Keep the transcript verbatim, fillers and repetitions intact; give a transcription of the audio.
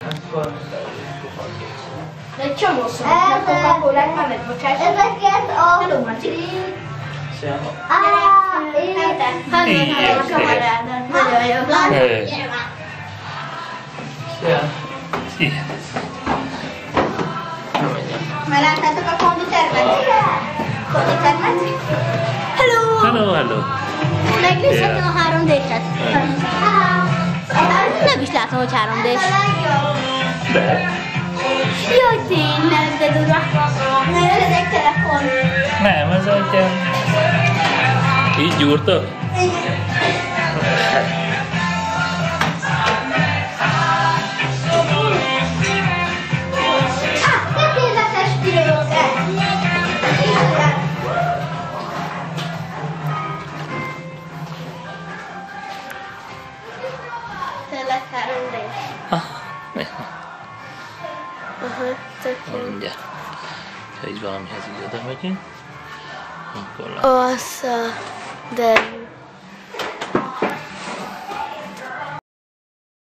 Akkor De egy csomó szó, a Coca-Colát már megbocsájtok. Ezeket a... Hello, Marci. Szia. Á, én... Hello, a kamerádat. Nagyon jó. Hey. Szia. Szia. Már láttátok a konditermet? Konditermet? Hello! Hello, hello. Megnézhetem Yeah. a három dé-set? Nem is látom, hogy három dé-s. De. Jaj, tényleg, de durva. Mert ez egy telefon. Nem, ez egy ilyen... Így gyúrtok? Betézetes pirózás! Tényleg három dé-s. Ah, mi? Aha, tök jó. Mindjárt. Ha így valamihez így oda megyünk, akkor lá- Osza, de